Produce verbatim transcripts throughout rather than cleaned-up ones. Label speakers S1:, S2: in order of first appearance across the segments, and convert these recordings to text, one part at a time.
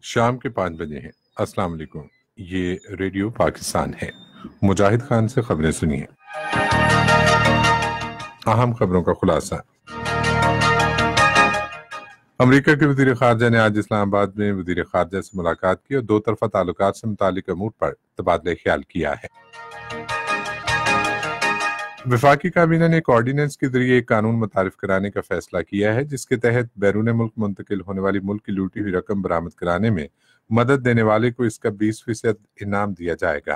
S1: شام کے پانچ بجے ہیں۔ السلام علیکم، یہ ریڈیو پاکستان ہے۔ مجاہد خان سے خبریں سنیے۔ اہم خبروں کا خلاصہ۔ امریکہ کے وزیر خارجہ نے آج اسلام آباد میں وزیر خارجہ سے ملاقات کی اور دو طرفہ تعلقات سے متعلق امور پر تبادلہ خیال کیا ہے۔ وفاقی کابینہ نے ایک آرڈیننس کے ذریعے ایک قانون متعارف کرانے کا فیصلہ کیا ہے جس کے تحت بیرون ملک منتقل ہونے والی ملک کی لوٹی ہوئی رقم برآمد کرانے میں مدد دینے والے کو اس کا بیس فیصد انعام دیا جائے گا۔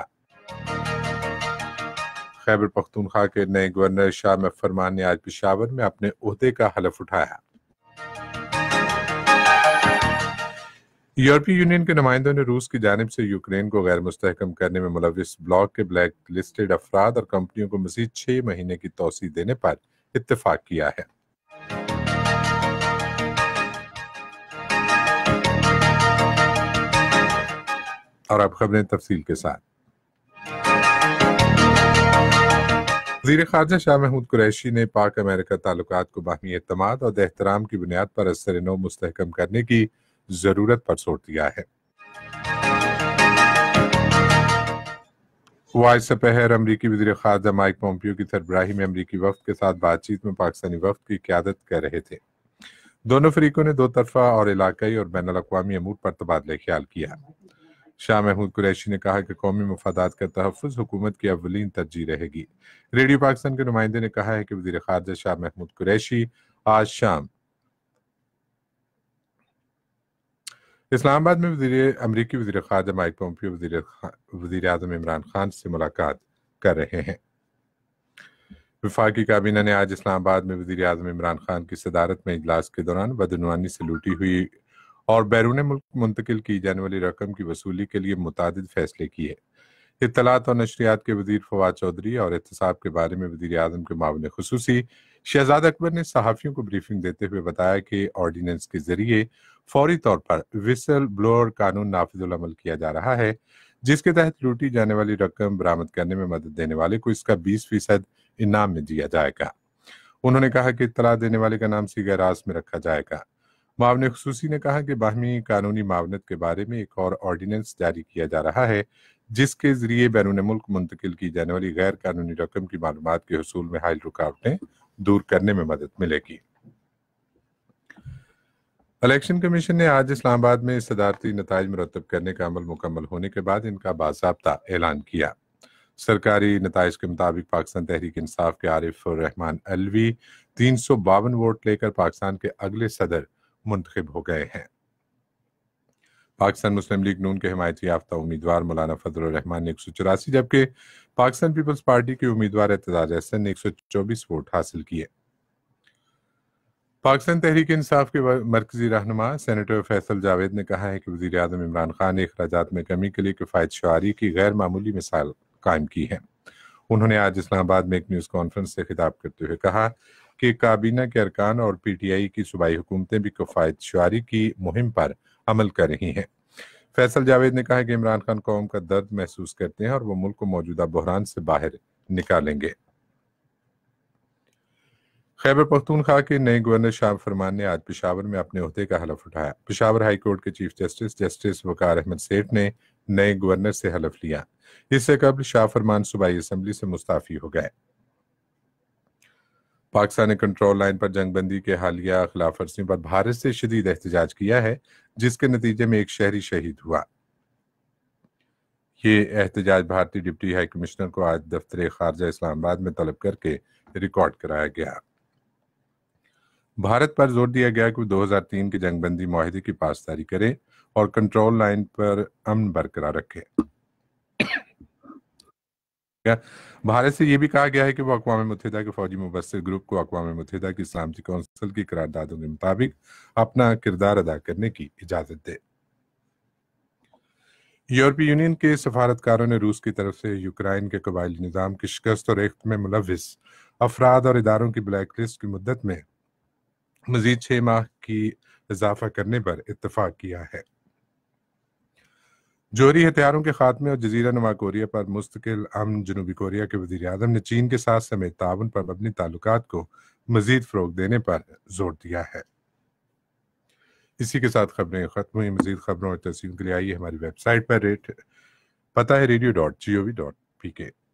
S1: خیبر پختونخوا کے نئے گورنر شاہ محمود فرمان نے آج پشاور میں اپنے عہدے کا حلف اٹھایا۔ یورپی یونین کے نمائندوں نے روس کی جانب سے یوکرین کو غیر مستحکم کرنے میں ملوث بلاک کے بلیک لسٹڈ افراد اور کمپنیوں کو مزید چھ مہینے کی توسیع دینے پر اتفاق کیا ہے۔ اور اب خبریں تفصیل کے ساتھ۔ وزیر خارجہ شاہ محمود قریشی نے پاک امریکہ تعلقات کو باہمی اعتماد اور احترام کی بنیاد پر از سر نو مستحکم کرنے کی ضرورت پر زور دیا ہے۔ واحد سپاہر امریکی وزیر خارجہ مائک پومپیو کی سربراہی میں امریکی وفد کے ساتھ بات چیت میں پاکستانی وفد کی قیادت کر رہے تھے۔ دونوں فریقوں نے دو طرفہ اور علاقائی اور بین الاقوامی امور پر تبادلہ خیال کیا۔ شاہ محمود قریشی نے کہا کہ قومی مفادات کا تحفظ حکومت کی اولین ترجیح رہے گی۔ ریڈیو پاکستان کے نمائندے نے کہا ہے کہ وزیر خارجہ شاہ محمود قریشی آج شام اسلام آباد میں وزیر امریکی وزیر خارجہ مائک پومپیو وزیر وزیر اعظم عمران خان سے ملاقات کر رہے ہیں۔ وفاقی کابینہ نے آج اسلام آباد میں وزیر اعظم عمران خان کی صدارت میں اجلاس کے دوران بدعنوانی سے لوٹی ہوئی اور بیرون ملک منتقل کی جانے والی رقم کی وصولی کے لیے متعدد فیصلے کیے۔ اطلاعات اور نشریات کے وزیر فواد چودھری اور احتساب کے بارے میں وزیر اعظم کے معاون خصوصی شہزاد اکبر نے صحافیوں کو بریفنگ دیتے ہوئے بتایا کہ آرڈیننس کے ذریعے فوری طور پر وسل بلوئر قانون نافذ العمل کیا جا رہا ہے جس کے تحت لوٹی جانے والی رقم برآمد کرنے میں مدد دینے والے کو اس کا بیس فیصد انعام میں دیا جائے گا۔ انہوں نے کہا کہ اطلاع دینے والے کا نام سیگہ راز میں رکھا جائے گا۔ معاون خصوصی نے کہا کہ باہمی قانونی معاونت کے بارے میں ایک اور آرڈیننس جاری کیا جا رہا ہے جس کے ذریعے بیرون ملک منتقل کی جانے والی غیر قانونی رقم کی معلومات کے حصول میں حائل رکاوٹیں دور کرنے میں مدد ملے گی۔ الیکشن کمیشن نے آج اسلام آباد میں صدارتی نتائج مرتب کرنے کا عمل مکمل ہونے کے بعد ان کا باضابطہ اعلان کیا۔ سرکاری نتائج کے مطابق پاکستان تحریک انصاف کے عارف الرحمان علوی تین سو باون ووٹ لے کر پاکستان کے اگلے صدر منتخب ہو گئے ہیں۔ پاکستان مسلم لیگ نون کے حمایتی یافتہ امیدوار مولانا فضل الرحمان نے ایک سو چوراسی جبکہ پاکستان پیپلز پارٹی کے امیدوار اعتزاز احسن نے ایک سو چوبیس ووٹ حاصل کیے۔ پاکستان تحریک انصاف کے مرکزی رہنما سینیٹر فیصل جاوید نے کہا ہے کہ وزیر اعظم عمران خان نے اخراجات میں کمی کے لیے کفایت شعاری کی غیر معمولی مثال قائم کی ہے۔ انہوں نے آج اسلام آباد میں ایک نیوز کانفرنس سے خطاب کرتے ہوئے کہا کہ کابینہ کے ارکان اور پی ٹی آئی کی صوبائی حکومتیں بھی کفایت شعاری کی مہم پر عمل کر رہی ہیں۔ فیصل جاوید نے کہا کہ عمران خان قوم کا درد محسوس کرتے ہیں اور وہ ملک کو موجودہ بحران سے باہر نکالیں گے۔ خیبر پختونخوا کے نئے گورنر شاہ فرمان نے آج پشاور میں اپنے عہدے کا حلف اٹھایا۔ پشاور ہائی کورٹ کے chief justice justice Waqar Ahmad Seth نے نئے گورنر سے حلف لیا۔ اس سے قبل شاہ فرمان صوبائی اسمبلی سے مستعفی ہو گئے۔ پاکستان نے کنٹرول لائن پر جنگ بندی کے حالیہ خلاف ورزیوں پر بھارت سے شدید احتجاج کیا ہے جس کے نتیجے میں ایک شہری شہید ہوا۔ یہ احتجاج بھارتی ڈپٹی ہائی کمشنر کو آج دفتر خارجہ اسلام آباد میں طلب کر کے ریکارڈ کرایا گیا۔ بھارت پر زور دیا گیا کہ وہ دو ہزار تین کے جنگ بندی معاہدے کی پاسداری کرے اور کنٹرول لائن پر امن برقرار رکھے۔ بھارت سے یہ بھی کہا گیا ہے کہ وہ اقوام متحدہ کے فوجی مبصر گروپ کو اقوام متحدہ کی سلامتی کونسل کی قراردادوں کے مطابق اپنا کردار ادا کرنے کی اجازت دے۔ یورپی یونین کے سفارتکاروں نے روس کی طرف سے یوکرائن کے قبائلی نظام کی شکست اور ایقت میں ملوث افراد اور اداروں کی بلیک لسٹ کی مدت میں مزید چھ ماہ کی اضافہ کرنے پر اتفاق کیا ہے۔ جوہری ہتھیاروں کے خاتمے اور جزیرہ نما کوریا پر مستقل امن جنوبی کوریا کے وزیر اعظم نے چین کے ساتھ سمیت تعاون پر مبنی تعلقات کو مزید فروغ دینے پر زور دیا ہے۔ اسی کے ساتھ خبریں ختم ہوئی. مزید خبروں اور تفصیل کے لیے آئیے ہماری ویب سائٹ پر ریٹ پتہ ہے radio dot G O V dot P کے.